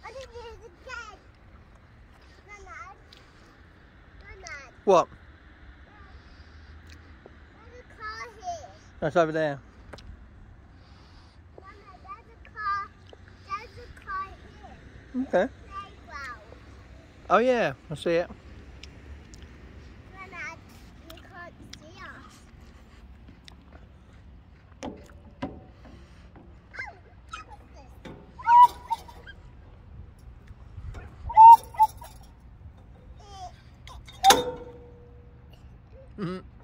What? There's a car here. That's over there. Mama, there's a car here. Okay. Playground. Oh yeah, I see it. Mama, you can't see us. Mm-hmm.